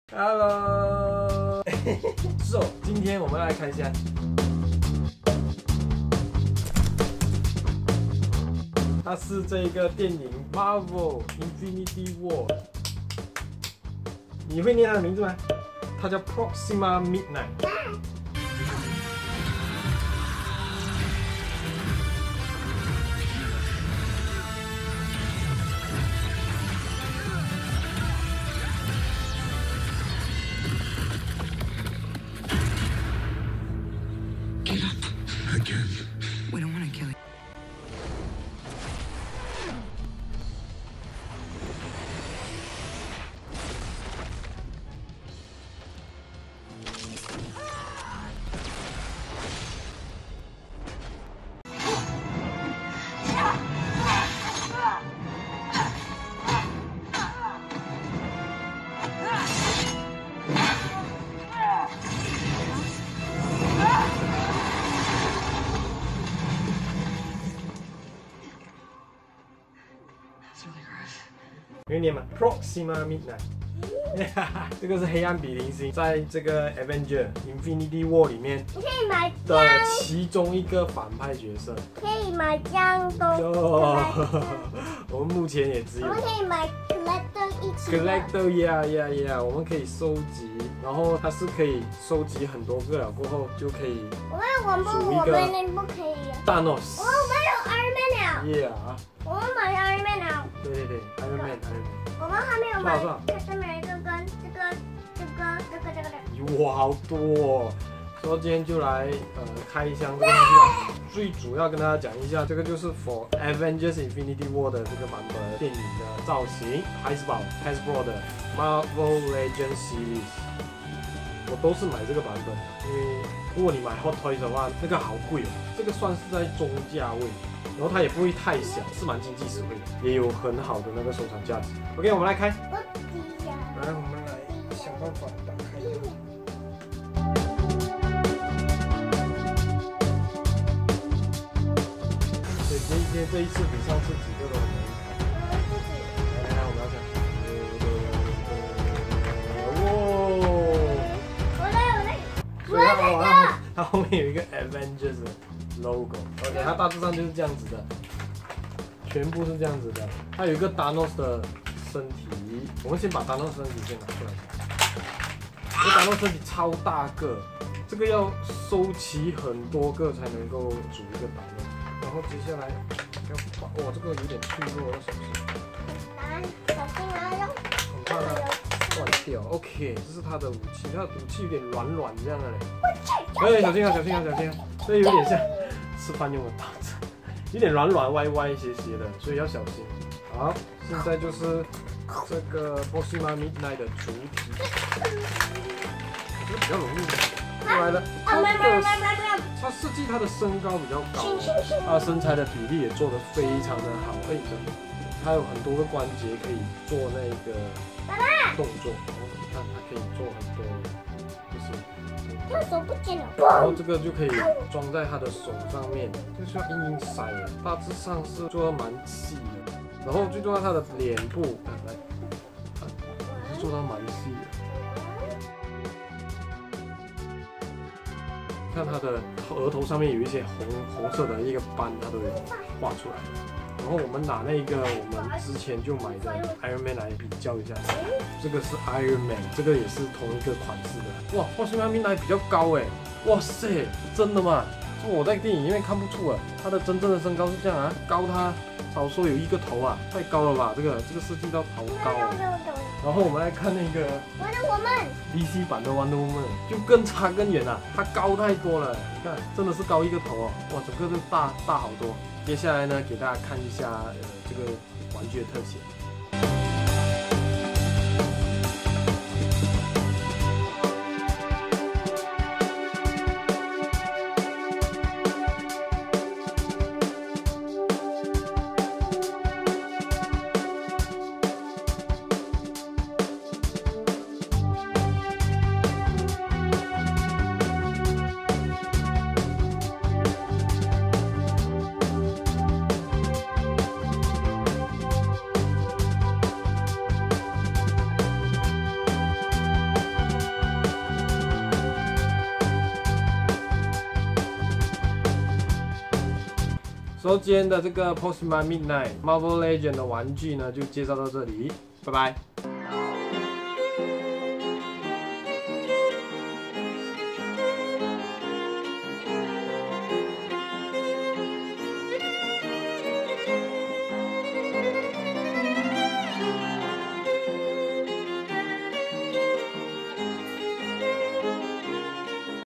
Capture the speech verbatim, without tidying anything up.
Hello， so 今天我们来看一下，它是这个电影 Marvel Infinity War。你会念它的名字吗？它叫 Proxima Midnight。 Get up. Again. We don't want to kill you. That's really gross. 你会念吗 ？Proxima Midnight。这个是黑暗比邻星，在这个 Avenger Infinity War 里面你可以买的姜， 其中一个反派角色。 可以买姜都。 哦，我们目前也只有我们可以买 collector 一起的。 Collector yeah yeah yeah， 我们可以收集，然后它是可以收集很多个了，过后就可以我们我们组一个我们不可以。 Thanos。 我们有 Iron Man 了。 Yeah， 我们买 Iron Man 了。 对对对 ，Iron Man Iron Man。 我们还没有买多少 Captain America 跟这个这个这个这个这个。 哇，好多哦！所以今天就来呃开箱这个东西吧。最主要跟大家讲一下，这个就是 For Avengers Infinity War 的这个版本电影的造型，海之宝 Hasbro 的 Marvel Legends Series， 我都是买这个版本的，因为如果你买 Hot Toys 的话，那个好贵哦，这个算是在中价位。 然后它也不会太小，是蛮经济实惠的，也有很好的那个收藏价值。OK， 我们来开。 我滴呀。 来，我们来想办法打开这个。对，今天这一次比上次几个都很难开。来来来，我们要看。哇！ 我来我来。 所以它往上，它后面有一个 Avengers 的 logo。OK， 它大致上就是这样子的。 全部是这样子的，它有一个 Thanos 的身体，我们先把 Thanos 身体先拿出来。这 Thanos 身体超大个，这个要收齐很多个才能够组一个 Thanos。然后接下来要把，哇，这个有点脆弱，要小心， 来，小心啊，要。 很怕它断掉。OK， 这是它的武器，它的武器有点软软这样的嘞。哎，小心啊，小心啊，小心啊！这有点像吃饭用的刀子。 有点软软歪歪斜斜的，所以要小心。好，现在就是这个 Proxima Midnight 的主体，我觉得比较容易出来了。它的它设计它的身高比较高，它的身材的比例也做得非常的好。哎，它有很多个关节可以做那个动作，然后你看它可以做很多，就是。 他手不见了。 然后这个就可以装在他的手上面，这需要硬硬塞耶，大致上是做的蛮细的。然后最重要，他的脸部，来来，也是做到蛮细的。看他的额头上面有一些红红色的一个斑，它都有画出来。 然后我们拿那个我们之前就买的 Iron Man 来比较一下，这个是 Iron Man， 这个也是同一个款式的。哇，Proxima Midnight比较高哎，哇塞，真的吗？这我在电影里面看不出啊，他的真正的身高是这样啊，高他少说有一个头啊，太高了吧？这个这个设计到好高哦。然后我们来看那个 Wonder Woman D C 版的 Wonder Woman 就更差更远了，它高太多了，你看真的是高一个头哦，哇，整个都大大好多。 接下来呢，给大家看一下呃这个玩具的特写。 所以今天的这个 Postman Midnight Marvel Legend 的玩具呢，就介绍到这里，拜拜。